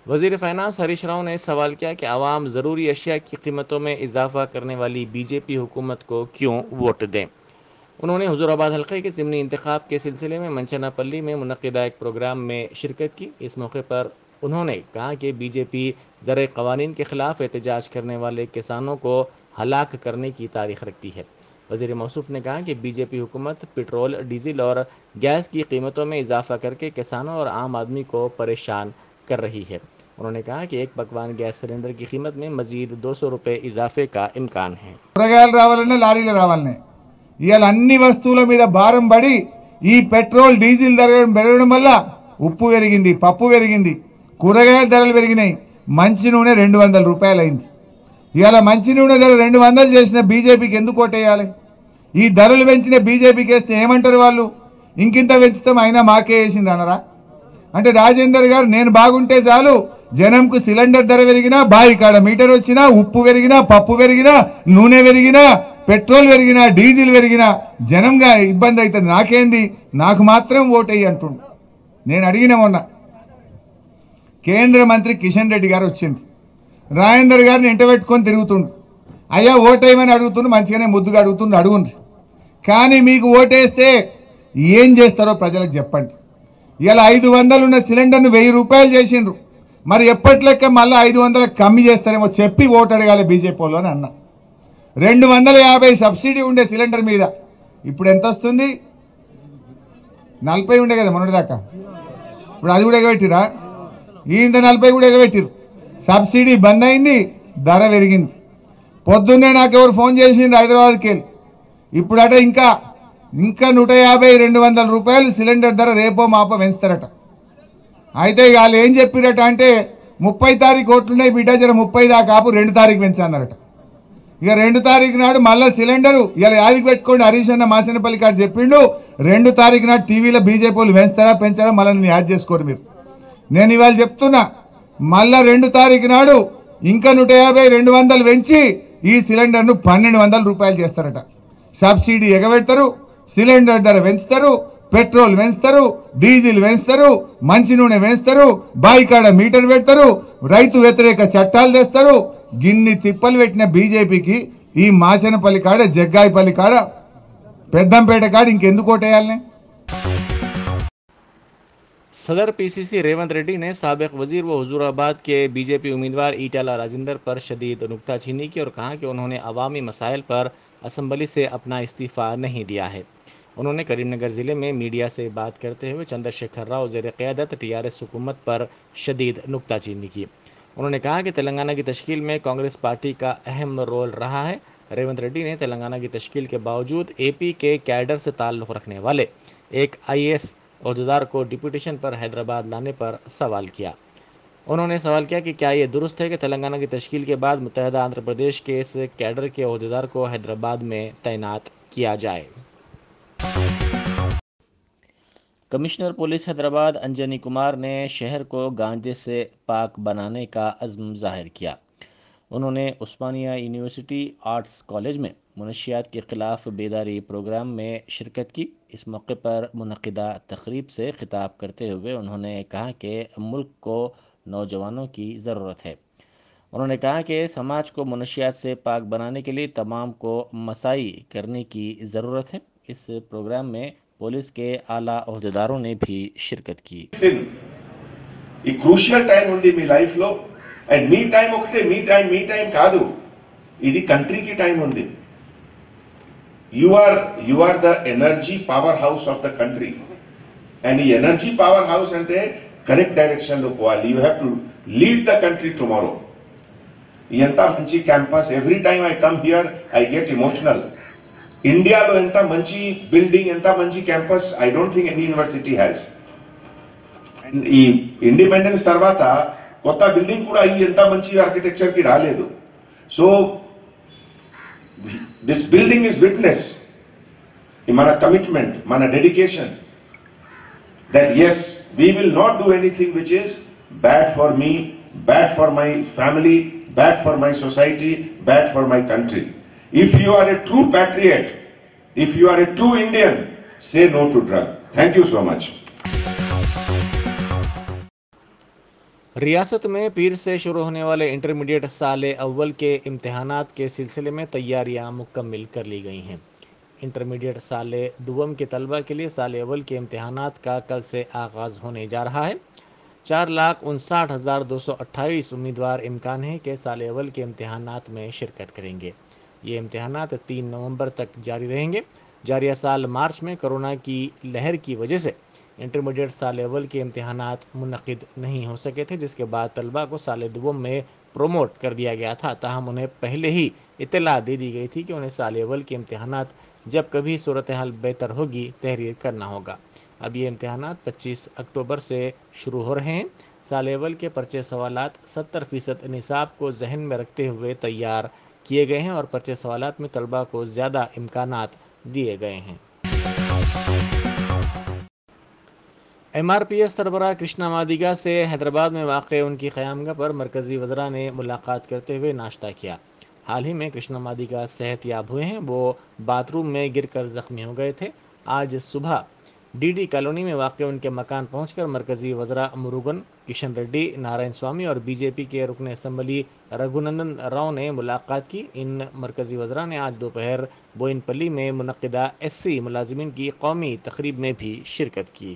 वजीर फाइनेंस हरीश राव ने सवाल किया कि आवाम ज़रूरी अशिया की कीमतों में इजाफा करने वाली बीजेपी हुकूमत को क्यों वोट दें। उन्होंने हुजूराबाद हल्के के ज़िमनी इंतखाब के सिलसिले में मंचनापल्ली में मुनक़िदा एक प्रोग्राम में शिरकत की। इस मौके पर उन्होंने कहा कि बीजेपी ज़र क़वानीन के ख़िलाफ़ एहतजाज करने वाले किसानों को हलाक करने की तारीख़ रखती है। वज़ीर मौसूफ़ ने कहा कि बीजेपी हुकूमत पेट्रोल, डीज़ल और गैस की कीमतों में इजाफा करके किसानों और आम आदमी को परेशान कर रही है। उन्होंने कहा कि एक पकवान गैस सिलेंडर की कीमत में मज़ीद 200 रुपये इजाफे का इम्कान है। కూరగాయలు రావాలనే లారీలు రావాలనే ఇవాళ అన్ని వస్తువుల మీద భారం పడి ఈ పెట్రోల్ డీజిల్ ధర పెరగడం వల్ల ఉప్పు పెరిగింది, పప్పు పెరిగింది, కూరగాయల ధరలు పెరిగినాయి, మంచి నూనె 200 రూపాయలు అయింది. ఇవాళ మంచి నూనె ధర 200 చేసిన బీజేపీకి ఎందుకు ఓటేయాలి? ఈ ధరలు పెంచిన బీజేపీకి వేస్తే ఏమంటారు వాళ్ళు? ఇంకింత పెంచుతాం అయినా మాకే వేసింది అనరా? అంటే రాజేందర్ గారు నేను బాగుంటే చాలు జనంకు సిలిండర్ ధర పెరిగినా, బాయి కాడ మీటర్ వచ్చినా, ఉప్పు పెరిగినా, పప్పు పెరిగినా, నూనె పెరిగినా, పెట్రోల్ పెరిగినా, డీజిల్ పెరిగినా జనంగా ఇబ్బంది అవుతుంది. నాకేంది, నాకు మాత్రం ఓటేయి అంటుండు. నేను అడిగిన మొన్న కేంద్ర మంత్రి కిషన్ రెడ్డి గారు వచ్చింది, రాజేందర్ గారిని ఎంట పెట్టుకొని తిరుగుతుండు. అయ్యా ఓటేయమని అడుగుతుండు, మంచిగానే ముద్దుగా అడుగుతుండు, అడుగుండ్రి. కానీ మీకు ఓటేస్తే ఏం చేస్తారో ప్రజలకు చెప్పండి. ఇలా 500 ఉన్న సిలిండర్ను 1000 రూపాయలు చేసిండ్రు. మరి ఎప్పటి లెక్క మళ్ళీ 500 కమ్మి చేస్తారేమో చెప్పి ఓటు అడగాలి బీజేపీ వాళ్ళు అని అన్నా. 250 సబ్సిడీ ఉండే సిలిండర్ మీద ఇప్పుడు ఎంత వస్తుంది? 40 ఉండే కదా మొన్నటిదాకా. ఇప్పుడు అది కూడా ఎగబెట్టిరా? ఇంత 40 కూడా ఎగబెట్టిరు. సబ్సిడీ బంద్ అయింది, ధర పెరిగింది. పొద్దున్నే నాకు ఎవరు ఫోన్ చేసిండ్రు హైదరాబాద్కి వెళ్ళి, ఇప్పుడట ఇంకా 150-200 రూపాయలు సిలిండర్ ధర రేపో మాపో పెంచుతారట. అయితే వాళ్ళు ఏం చెప్పిరట అంటే 30 తారీఖు ఓట్లున్నాయి బిడ్డ, జర 30 దాకా ఆపు, 2 తారీఖు పెంచారట. ఇక 2 తారీఖు నాడు మళ్ళీ సిలిండరు ఇలా యాదికి పెట్టుకోండి, హరీష్ అన్న మాచనపల్లి కాదు చెప్పిండు, 2 తారీఖు నాడు టీవీలో బీజేపీ వాళ్ళు పెంచుతారా పెంచారా మళ్ళీ నేను యాడ్ చేసుకోరు మీరు. నేను ఇవాళ చెప్తున్నా, మళ్ళా 2 తారీఖు నాడు ఇంకా 150-200 పెంచి ఈ సిలిండర్ను 1200 రూపాయలు చేస్తారట. సబ్సిడీ ఎగబెడతారు, సిలిండర్ ధర పెంచుతారు, పెట్రోల్ పెంచుతారు, డీజిల్ పెంచుతారు, మంచి నూనె పెంచుతారు, బాయి కాడ మీటర్ పెడతారు, రైతు వ్యతిరేక చట్టాలు తెస్తారు. గిన్ని తిప్పలు పెట్టిన బీజేపీకి ఈ మాచనపల్లి కాడ, జగ్గాయిపల్లి కాడ, పెద్దంపేట కాడ ఇంకెందుకు ఓటేయాలనే? सदर पीसीसी रेवंत रेड्डी ने साबिक वजीर व हुजूराबाद के बीजेपी उम्मीदवार ईटाला राजेंद्र पर शदीद नुक्ताचीनी की और कहा कि उन्होंने अवामी मसाइल पर असम्बली से अपना इस्तीफ़ा नहीं दिया है। उन्होंने करीमनगर ज़िले में मीडिया से बात करते हुए चंद्रशेखर राव ज़ेर क़यादत टीआरएस हुकूमत पर शदीद नुक्ताचीनी की। उन्होंने कहा कि तेलंगाना की तश्कील में कांग्रेस पार्टी का अहम रोल रहा है। रेवंत रेड्डी ने तेलंगाना की तश्कील के बावजूद एपी के कैडर से ताल्लुक़ रखने वाले एक IAS अहदेदार को डिप्यूटेशन पर हैदराबाद लाने पर सवाल किया। उन्होंने सवाल किया कि क्या ये दुरुस्त है कि तेलंगाना की तश्कील के बाद मुत्तहिदा आंध्र प्रदेश के इस कैडर के अहदेदार को हैदराबाद में तैनात किया जाए। कमिश्नर पुलिस हैदराबाद अंजनी कुमार ने शहर को गांजे से पाक बनाने का अज़्म ज़ाहिर किया। उन्होंने उस्मानिया यूनिवर्सिटी आर्ट्स कॉलेज में मुनशियात के ख़िलाफ़ बेदारी प्रोग्राम में शिरकत की। इस मौके पर मुनक़िदा तकरीब से ख़िताब करते हुए उन्होंने कहा कि मुल्क को नौजवानों की ज़रूरत है। उन्होंने कहा कि समाज को मुनशियात से पाक बनाने के लिए तमाम को मसाई करने की ज़रूरत है। इस प्रोग्राम में पुलिस के आला अहदेदारों ने भी शिरकत की। ఈ క్రూషియల్ టైం ఉంది మీ లైఫ్ లో, అండ్ మీ టైం ఒకటే, మీ టైం కాదు, ఇది కంట్రీకి టైం ఉంది. You are the energy power house of the country, and ఈ ఎనర్జీ పవర్ హౌస్ అంటే కరెక్ట్ డైరెక్షన్ లో పోవాలి. You have to lead the country tomorrow. ఎంత మంచి campus, every time I come here I get emotional. ఇండియాలో ఎంత మంచి building, ఎంత మంచి campus I don't think any university has. ఈ ఇండిపెండెన్స్ తర్వాత కొత్త బిల్డింగ్ కూడా ఈ ఎంత మంచి ఆర్కిటెక్చర్ కి రాలేదు. So this building is witness మన కమిట్మెంట్, మన dedication that yes, we will not do anything which is bad for me, bad for my family, bad for my society, bad for my country. If you are a true patriot, if you are a true Indian, say no to drug. Thank you so much. ریاست میں پیر سے شروع ہونے والے intermediate سال اول کے امتحانات کے سلسلے میں تیاریاں مکمل کر لی گئی ہیں۔ انٹرمیڈیٹ سال دوم کے طلبہ کے لیے سال اول کے امتحانات کا کل سے آغاز ہونے جا رہا ہے۔ 4,59,228 امیدوار امکان ہے کہ سال اول کے امتحانات میں شرکت کریں گے۔ یہ امتحانات 3 نومبر تک جاری رہیں گے۔ جاریہ سال مارچ میں کرونا کی لہر کی وجہ سے انٹرمیڈیٹ سال اول کے امتحانات منعقد نہیں ہو سکے تھے، جس کے بعد طلبہ کو سال دوم میں پروموٹ کر دیا گیا تھا، تاہم انہیں پہلے ہی اطلاع دے دی گئی تھی کہ انہیں سال اول کے امتحانات جب کبھی صورتحال بہتر ہوگی تحریر کرنا ہوگا۔ اب یہ امتحانات 25 اکتوبر سے شروع ہو رہے ہیں۔ سال اول کے پرچے سوالات 70% نصاب کو ذہن میں رکھتے ہوئے تیار کیے گئے ہیں اور پرچے سوالات میں طلبہ کو زیادہ امکانات دیے گئے ہیں۔ ایم آر پی ایس سربراہ کرشنا مادیگا سے حیدرآباد میں واقع ان کی قیامگاہ پر مرکزی وزراء نے ملاقات کرتے ہوئے ناشتہ کیا۔ حال ہی میں کرشنا مادیگا صحت یاب ہوئے ہیں۔ وہ باتھ روم میں گر کر زخمی ہو گئے تھے۔ آج صبح ڈی ڈی کالونی میں واقع ان کے مکان پہنچ کر مرکزی وزراء مروگن کشن ریڈی، نارائن سوامی اور بی جے پی کے رکن اسمبلی رگھونندن راؤ نے ملاقات کی۔ ان مرکزی وزراء نے آج دوپہر بوئن پلی میں منعقدہ ایس سی ملازمین کی قومی تقریب میں بھی شرکت کی۔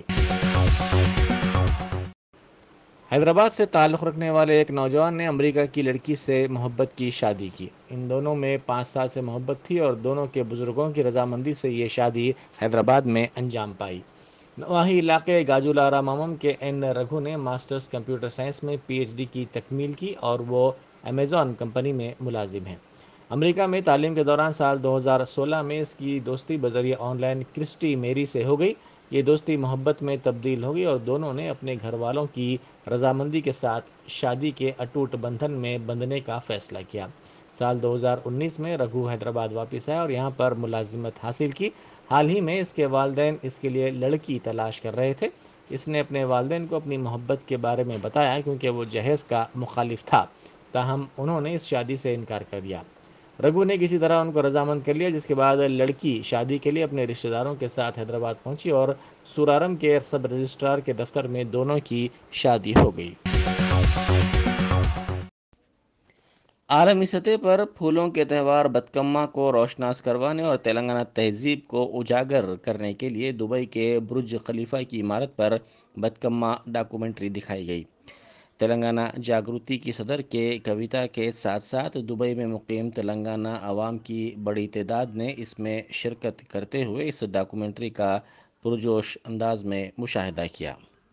حیدرآباد سے تعلق رکھنے والے ایک نوجوان نے امریکہ کی لڑکی سے محبت کی شادی کی۔ ان دونوں میں 5 سال سے محبت تھی اور دونوں کے بزرگوں کی رضامندی سے یہ شادی حیدرآباد میں انجام پائی۔ نواحی علاقے گاجولہ رامامم کے این رگھو نے ماسٹرز کمپیوٹر سائنس میں پی ایچ ڈی کی تکمیل کی اور وہ امیزون کمپنی میں ملازم ہیں۔ امریکہ میں تعلیم کے دوران سال 2016 میں اس کی دوستی بذریعہ آن لائن کرسٹی میری سے ہو گئی۔ یہ دوستی محبت میں تبدیل ہو گئی اور دونوں نے اپنے گھر والوں کی رضامندی کے ساتھ شادی کے اٹوٹ بندھن میں بندھنے کا فیصلہ کیا۔ سال 2019 میں رگھو حیدرآباد واپس آئے اور یہاں پر ملازمت حاصل کی۔ حال ہی میں اس کے والدین اس کے لیے لڑکی تلاش کر رہے تھے۔ اس نے اپنے والدین کو اپنی محبت کے بارے میں بتایا کیونکہ وہ جہیز کا مخالف تھا، تاہم انہوں نے اس شادی سے انکار کر دیا۔ رگھو نے کسی طرح ان کو رضامند کر لیا، جس کے بعد لڑکی شادی کے لیے اپنے رشتہ داروں کے ساتھ حیدرآباد پہنچی اور سورارم کے سب رجسٹرار کے دفتر میں دونوں کی شادی ہو گئی۔ عالمی سطح پر پھولوں کے تہوار بتکما کو روشناس کروانے اور تلنگانہ تہذیب کو اجاگر کرنے کے لیے دبئی کے برج خلیفہ کی عمارت پر بتکما ڈاکومنٹری دکھائی گئی۔ تلنگانہ جاگرتی کی صدر کے کویتا کے ساتھ ساتھ دبئی میں مقیم تلنگانہ عوام کی بڑی تعداد نے اس میں شرکت کرتے ہوئے اس ڈاکومنٹری کا پرجوش انداز میں مشاہدہ کیا۔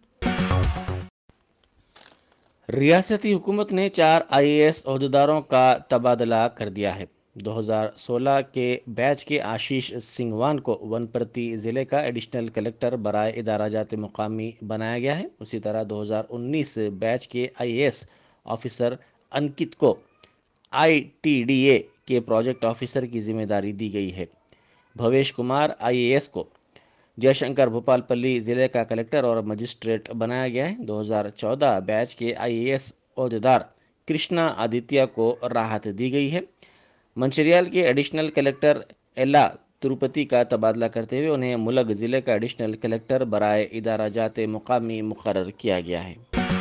ریاستی حکومت نے 4 IAS عہدیداروں کا تبادلہ کر دیا ہے۔ 2016 کے بیچ کے آشیش سنگھوان کو ونپرتی ضلع کا ایڈیشنل کلکٹر برائے ادارہ جات مقامی بنایا گیا ہے۔ اسی طرح 2019 بیچ کے IAS آفیسر انکت کو ITDA کے پروجیکٹ آفیسر کی ذمہ داری دی گئی ہے۔ بھویش کمار IAS کو جے شنکر بھوپال پلی ضلع کا کلکٹر اور مجسٹریٹ بنایا گیا ہے۔ 2014 بیچ کے IAS عہدیدار کرشنا آدتیہ کو راحت دی گئی ہے۔ منچریال کے ایڈیشنل کلکٹر ایلا تروپتی کا تبادلہ کرتے ہوئے انہیں ملگ ضلع کا ایڈیشنل کلکٹر برائے ادارہ جات مقامی مقرر کیا گیا ہے۔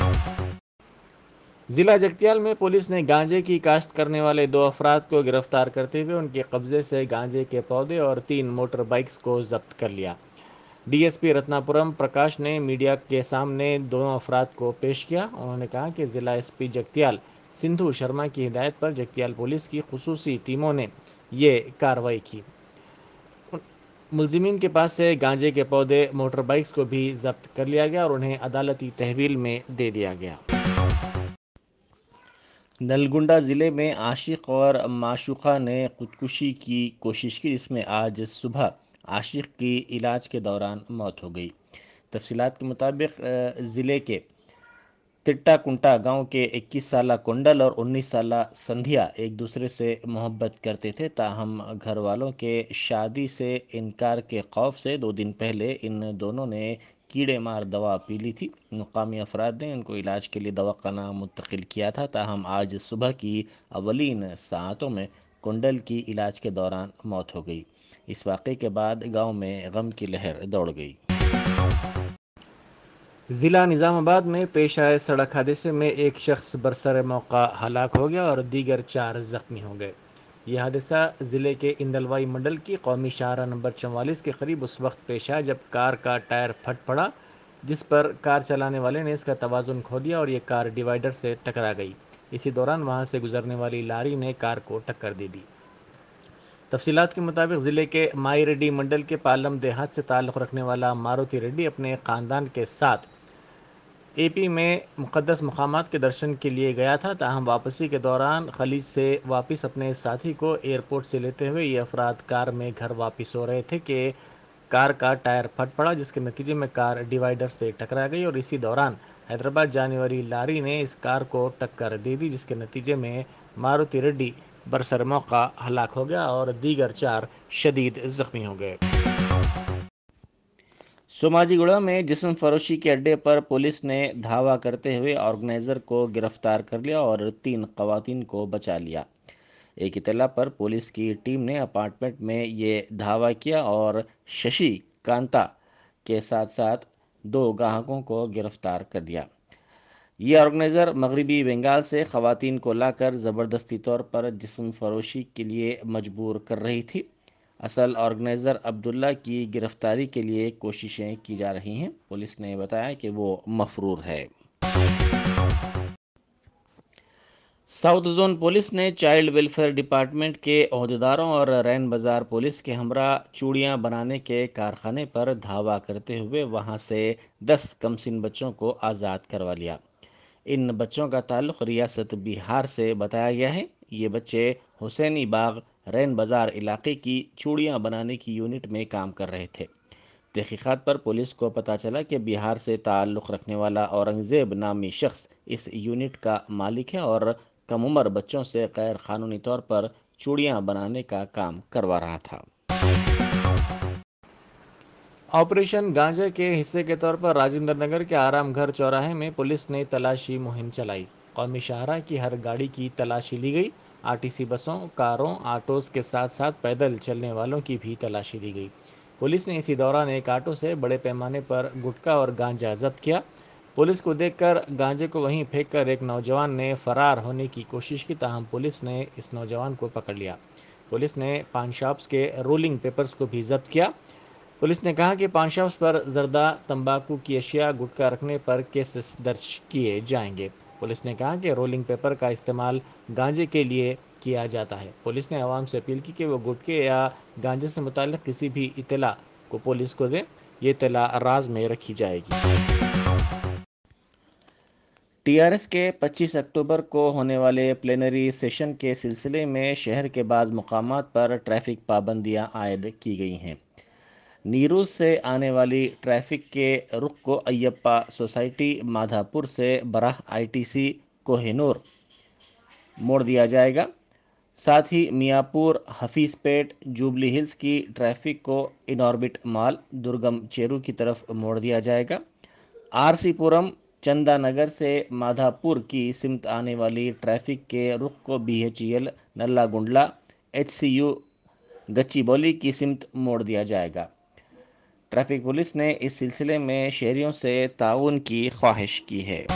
ضلع جگتیال میں پولیس نے گانجے کی کاشت کرنے والے 2 افراد کو گرفتار کرتے ہوئے ان کے قبضے سے گانجے کے پودے اور 3 موٹر بائیکس کو ضبط کر لیا۔ D S P Ratnapuram Prakash نے میڈیا کے سامنے دونوں افراد کو پیش کیا۔ انہوں نے کہا کہ ضلع ایس پی جگتیال سندھو شرما کی ہدایت پر جگتیال پولیس کی خصوصی ٹیموں نے یہ کارروائی کی۔ ملزمین کے پاس سے گانجے کے پودے، موٹر بائیکس کو بھی ضبط کر لیا گیا اور انہیں عدالتی تحویل میں دے دیا گیا۔ نلگنڈا ضلع میں عاشق اور معشوقہ نے خودکشی کی کوشش کی، جس میں آج صبح عاشق کی علاج کے دوران موت ہو گئی۔ تفصیلات کے مطابق ضلع کے تٹا کنٹا گاؤں کے 21 سالہ کنڈل اور 19 سالہ سندھیا ایک دوسرے سے محبت کرتے تھے، تاہم گھر والوں کے شادی سے انکار کے خوف سے 2 دن پہلے ان دونوں نے کیڑے مار دوا پی لی تھی۔ مقامی افراد نے ان کو علاج کے لیے دواخانہ منتقل کیا تھا، تاہم آج صبح کی اولین ساعتوں میں کنڈل کی علاج کے دوران موت ہو گئی۔ اس واقعے کے بعد گاؤں میں غم کی لہر دوڑ گئی۔ ضلع نظام آباد میں پیش آئے سڑک حادثے میں ایک شخص برسر موقع ہلاک ہو گیا اور دیگر 4 زخمی ہو گئے۔ یہ حادثہ ضلع کے اندلوائی منڈل کی قومی شاہراہ نمبر 44 کے قریب اس وقت پیش آیا جب کار کا ٹائر پھٹ پڑا، جس پر کار چلانے والے نے اس کا توازن کھو دیا اور یہ کار ڈیوائیڈر سے ٹکرا گئی۔ اسی دوران وہاں سے گزرنے والی لاری نے کار کو ٹکر دے دی۔ تفصیلات کے مطابق ضلع کے مائی ریڈی منڈل کے پالم دیہات سے تعلق رکھنے والا ماروتی ریڈی اپنے خاندان کے ساتھ اے پی میں مقدس مقامات کے درشن کے لیے گیا تھا، تاہم واپسی کے دوران خلیج سے واپس اپنے ساتھی کو ایئرپورٹ سے لیتے ہوئے یہ افراد کار میں گھر واپس ہو رہے تھے کہ کار کا ٹائر پھٹ پڑا، جس کے نتیجے میں کار ڈیوائیڈر سے ٹکرا گئی اور اسی دوران حیدرآباد جانے والی لاری نے اس کار کو ٹکر دے دی، جس کے نتیجے میں ماروتی ریڈی برسر موقع ہلاک ہو گیا اور دیگر 4 شدید زخمی ہو گئے۔ سوماجی گڑھا میں جسم فروشی کے اڈے پر پولیس نے دھاوا کرتے ہوئے آرگنائزر کو گرفتار کر لیا اور 3 خواتین کو بچا لیا۔ ایک اطلاع پر پولیس کی ٹیم نے اپارٹمنٹ میں یہ دھاوا کیا اور ششی کانتا کے ساتھ ساتھ 2 گاہکوں کو گرفتار کر لیا۔ یہ آرگنائزر مغربی بنگال سے خواتین کو لا کر زبردستی طور پر جسم فروشی کے لیے مجبور کر رہی تھی۔ اصل آرگنائزر عبداللہ کی گرفتاری کے لیے کوششیں کی جا رہی ہیں۔ پولیس نے بتایا کہ وہ مفرور ہے۔ ساؤتھ زون پولیس نے چائلڈ ویلفیئر ڈپارٹمنٹ کے عہدیداروں اور رین بازار پولیس کے ہمراہ چوڑیاں بنانے کے کارخانے پر دھاوا کرتے ہوئے وہاں سے 10 کمسن بچوں کو آزاد کروا لیا۔ ان بچوں کا تعلق ریاست بہار سے بتایا گیا ہے۔ یہ بچے حسینی باغ رین بازار علاقے کی چوڑیاں بنانے کی یونٹ میں کام کر رہے تھے۔ تحقیقات پر پولیس کو پتہ چلا کہ بہار سے تعلق رکھنے والا اورنگزیب نامی شخص اس یونٹ کا مالک ہے اور کم عمر بچوں سے غیر قانونی طور پر چوڑیاں بنانے کا کام کروا رہا تھا۔ آپریشن گانجا کے حصے کے طور پر راجندر نگر کے آرام گھر چوراہے میں پولیس نے تلاشی مہم چلائی۔ قومی شاہراہ کی ہر گاڑی کی تلاشی لی گئی۔ آرٹیسی بسوں، کاروں، آٹوز کے ساتھ ساتھ پیدل چلنے والوں کی بھی تلاشی لی گئی۔ پولیس نے اسی دوران ایک آٹو سے بڑے پیمانے پر گٹکا اور گانجا ضبط کیا۔ پولیس کو دیکھ کر گانجے کو وہیں پھینک کر ایک نوجوان نے فرار ہونے کی کوشش کی، تاہم پولیس نے اس نوجوان کو پکڑ لیا۔ پولیس نے پان شاپس کے رولنگ پیپرز کو بھی ضبط کیا۔ پولیس نے کہا کہ پان شاپس پر زردہ، تمباکو کی اشیاء، گٹکا رکھنے پر کیسز درج کیے جائیں گے۔ پولیس نے کہا کہ رولنگ پیپر کا استعمال گانجے کے لیے کیا جاتا ہے۔ پولیس نے عوام سے اپیل کی کہ وہ گٹکے یا گانجے سے متعلق کسی بھی اطلاع کو پولیس کو دیں۔ یہ اطلاع راز میں رکھی جائے گی۔ ٹی آر ایس کے 25 اکتوبر کو ہونے والے پلینری سیشن کے سلسلے میں شہر کے بعض مقامات پر ٹریفک پابندیاں عائد کی گئی ہیں۔ نیروز سے آنے والی ٹریفک کے رخ کو ایپا سوسائٹی مادھا پور سے براہ I T C Koh Noor موڑ دیا جائے گا۔ ساتھ ہی میاں پور، حفیظ پیٹ، جوبلی ہلز کی ٹریفک کو ان آربٹ مال، درگم چیرو کی طرف موڑ دیا جائے گا۔ آر سی پورم، چندا نگر سے مادھا پور کی سمت آنے والی ٹریفک کے رخ کو B H E L, Nallagandla, H C U, Gachibowli کی سمت موڑ دیا جائے گا۔ ٹریفک پولیس نے اس سلسلے میں شہریوں سے تعاون کی خواہش کی ہے۔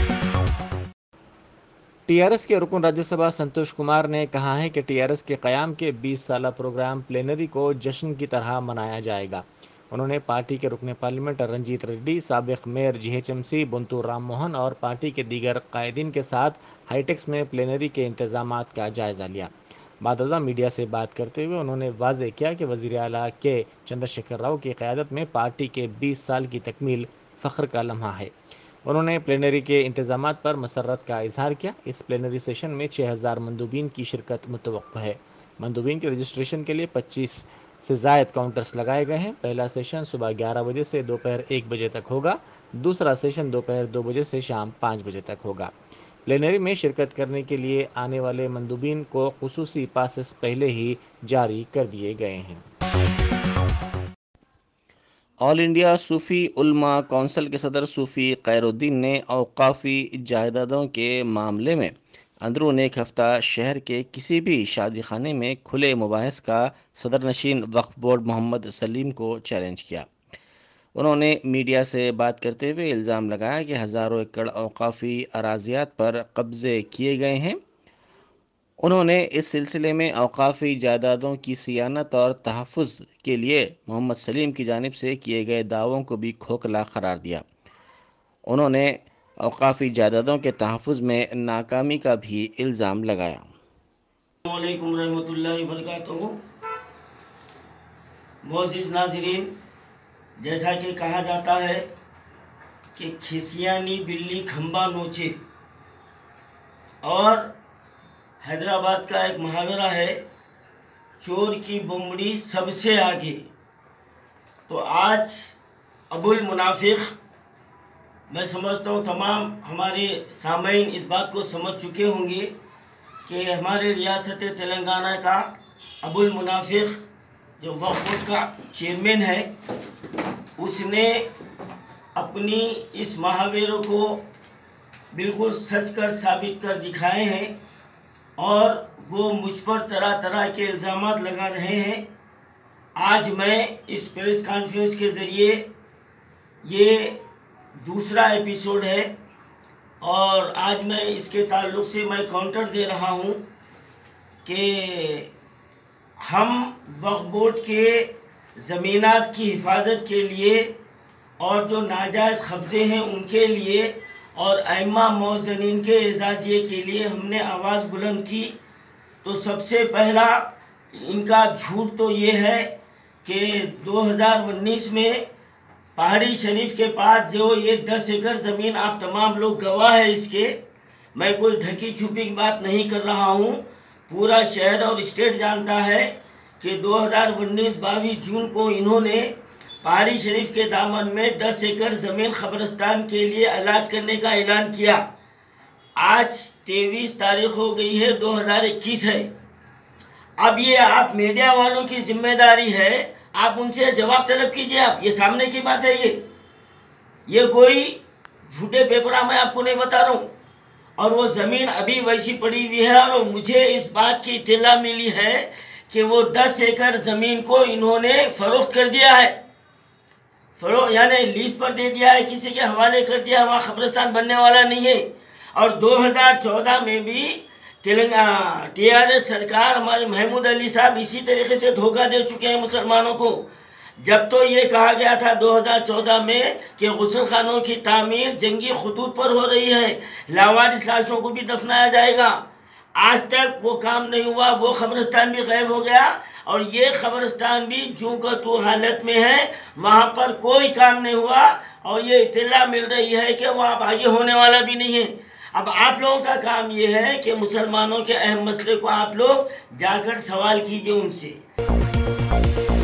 ٹی آر ایس کے رکن راجیہ سبھا سنتوش کمار نے کہا ہے کہ ٹی آر ایس کے قیام کے 20 سالہ پروگرام پلینری کو جشن کی طرح منایا جائے گا۔ انہوں نے پارٹی کے رکن پارلیمنٹ رنجیت ریڈی، سابق mayor G H M C Bonthu Ram Mohan اور پارٹی کے دیگر قائدین کے ساتھ ہائی ٹیکس میں پلینری کے انتظامات کا جائزہ لیا۔ بعد ازاں میڈیا سے بات کرتے ہوئے انہوں نے واضح کیا کہ وزیر اعلیٰ کے چندر شیکھر راؤ کی قیادت میں پارٹی کے 20 سال کی تکمیل فخر کا لمحہ ہے۔ انہوں نے پلینری کے انتظامات پر مسرت کا اظہار کیا۔ اس پلینری سیشن میں 6000 مندوبین کی شرکت متوقع ہے۔ مندوبین کے رجسٹریشن کے لیے 25 سے زائد کاؤنٹرز لگائے گئے ہیں۔ پہلا سیشن صبح 11 بجے سے دوپہر 1 بجے تک ہوگا۔ دوسرا سیشن دوپہر 2 بجے سے شام 5 بجے تک ہوگا۔ پلینری میں شرکت کرنے کے لیے آنے والے مندوبین کو خصوصی پاسز پہلے ہی جاری کر دیے گئے ہیں۔ آل انڈیا صوفی علماء کونسل کے صدر صوفی خیر الدین نے اوقافی جائیدادوں کے معاملے میں اندرون ایک ہفتہ شہر کے کسی بھی شادی خانے میں کھلے مباحث کا صدر نشین وقف بورڈ محمد سلیم کو چیلنج کیا۔ उन्होंने मीडिया से बात करते हुए इल्ज़ाम लगाया कि हज़ारों एकड़ औकाफ़ी अराज़ियात पर कब्ज़े किए गए हैं। उन्होंने इस सिलसिले में औकाफ़ी जायदादों की सियानत और तहफ़्फ़ुज़ के लिए मोहम्मद सलीम की जानिब से किए गए दावों को भी खोखला करार दिया। उन्होंने औकाफ़ी जायदादों के तहफ़्फ़ुज़ में नाकामी का भी इल्ज़ाम लगाया। अस्सलामु अलैकुम रहमतुल्लाहि व बरकातुहू। मोअज़्ज़िज़ नाज़रीन, जैसा कि कहा जाता है कि खिसियानी बिल्ली खंबा नोचे, और हैदराबाद का एक मुहावरा है, चोर की बुमड़ी सबसे आगे। तो आज अबुल मुनाफिक, मैं समझता हूँ तमाम हमारे सामईन इस बात को समझ चुके होंगे कि हमारे रियासत तेलंगाना का अबुल मुनाफिक जो वक्फ बोर्ड का चेयरमैन है, उसने अपनी इस मुहावरे को बिल्कुल सच कर साबित कर दिखाए हैं, और वो मुझ पर तरह तरह के इल्ज़ामात लगा रहे हैं। आज मैं इस प्रेस कॉन्फ्रेंस के ज़रिए, ये दूसरा एपिसोड है, और आज मैं इसके ताल्लुक़ से मैं काउंटर दे रहा हूँ कि हम वक्फ बोर्ड के ज़मीनात की हिफाजत के लिए और जो नाजायज़ कब्ज़े हैं उनके लिए और अइम्मा मौज़नीन के एजाज़िये के लिए हमने आवाज़ बुलंद की। तो सबसे पहला इनका झूठ तो ये है कि 2019 में पहाड़ी शरीफ के पास जो ये 10 एकड़ ज़मीन, आप तमाम लोग गवाह है इसके, मैं कोई ढकी छुपी की बात नहीं कर रहा हूँ, पूरा शहर और स्टेट जानता है कि 2019-22 जून को इन्होंने पहाड़ी शरीफ के दामन में 10 एकड़ ज़मीन ख़बरस्तान के लिए अलाट करने का ऐलान किया। आज 23 तारीख हो गई है, 2021 है। अब ये आप मीडिया वालों की जिम्मेदारी है, आप उनसे जवाब तलब कीजिए। आप ये सामने की बात है, ये कोई झूठे पेपरा मैं आपको नहीं बता रहा हूँ। और वो ज़मीन अभी वैसी पड़ी हुई है, और मुझे इस बात की इत्तला मिली है कि वो 10 एकड़ ज़मीन को इन्होंने फ़रोख्त कर दिया है, फ़रोख्त यानी लीज पर दे दिया है, किसी के हवाले कर दिया, वहाँ ख़बरस्तान बनने वाला नहीं है। और 2014 में भी तेलंगाना TRS सरकार, हमारे महमूद अली साहब इसी तरीके से धोखा दे चुके हैं मुसलमानों को। जब तो ये कहा गया था 2014 में कि गुस्ल खानों की तामीर जंगी खतूत पर हो रही है, लावारिस लाशों को भी दफनाया जाएगा, आज तक वो काम नहीं हुआ। वो ख़बरस्तान भी गायब हो गया, और ये ख़बरस्तान भी जूं का तू हालत में है, वहाँ पर कोई काम नहीं हुआ। और ये इत्तला मिल रही है कि वहाँ आगे होने वाला भी नहीं है। अब आप लोगों का काम ये है कि मुसलमानों के अहम मसले को आप लोग जाकर सवाल कीजिए उनसे।